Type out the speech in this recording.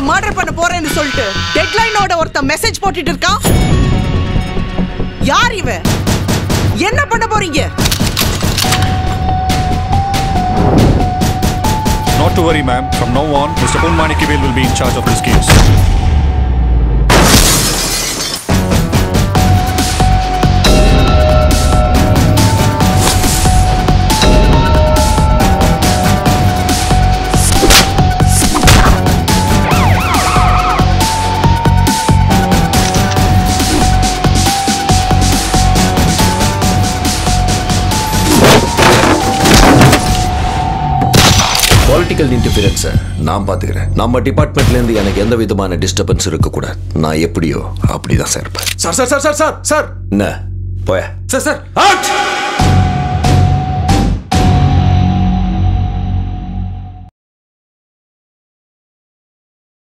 Murder பண்ண போறேன்னு சொல்லிட்டு டெட்லைனோட ஒருத்த மெசேஜ் போட்டுட்டு இருக்கான். யார் இவ? என்ன பண்ண போறீங்க? Not to worry, ma'am. From now on, Mr. Pon Manickavel will be in charge of this case. Political இன்டர்ஃபியரன்ஸை நான் பார்த்துக்கிறேன். நம்ம டிபார்ட்மெண்ட்லேருந்து எனக்கு எந்த விதமான டிஸ்டர்பன்ஸ் இருக்கக்கூடாது. நான் எப்படியோ அப்படிதான் சார் இருப்பேன். Sir sir sir sir sir என்ன போய சார் சார்